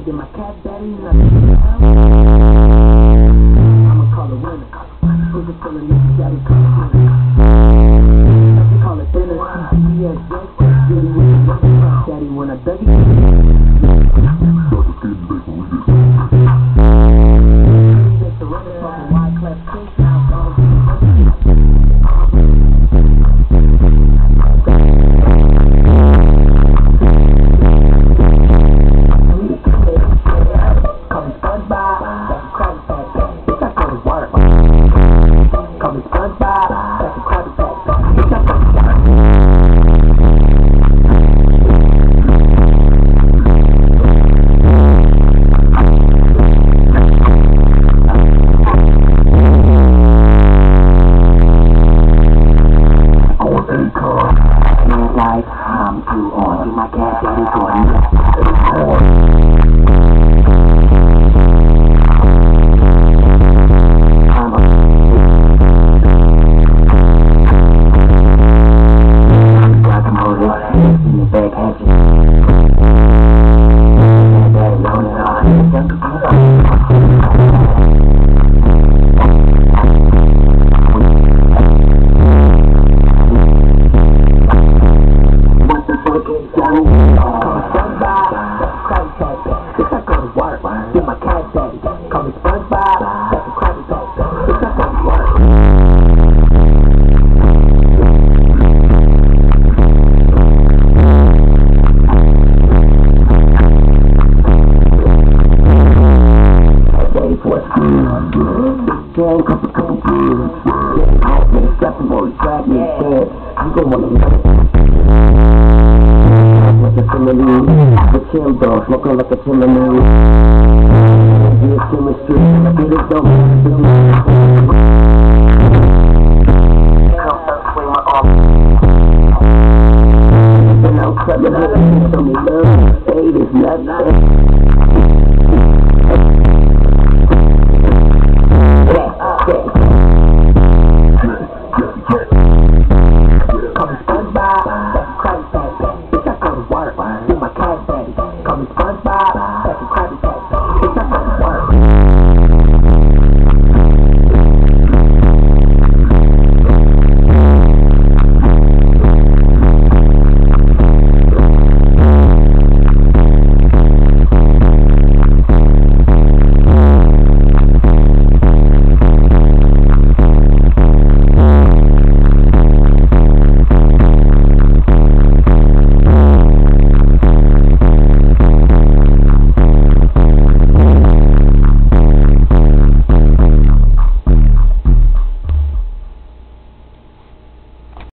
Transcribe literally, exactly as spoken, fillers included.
Did my cat daddy nothing? I'ma call it winner. Who's it feeling this daddy call it winner? They call it dinner. Yes, yes, really with the young daddy when I dug it. That's the runner, fucking wide class kick. Now dogs in the I'm too on. My cat daddy going got the motor in the back hatchet. And daddy on it Get my cat daddy, call me SpongeBob, that's a Krabby Patty. It's not gonna work. Daddy for a scream, gang, couple, couple beers. Yeah, out there, strapping for the trap, me dead. You gon' wanna know. Like a simile, the chill dog, smoking like a chimney. This chemistry, get it done. Come up swing my arm. And I'll cut the head and show me love. Hey, there's nothing.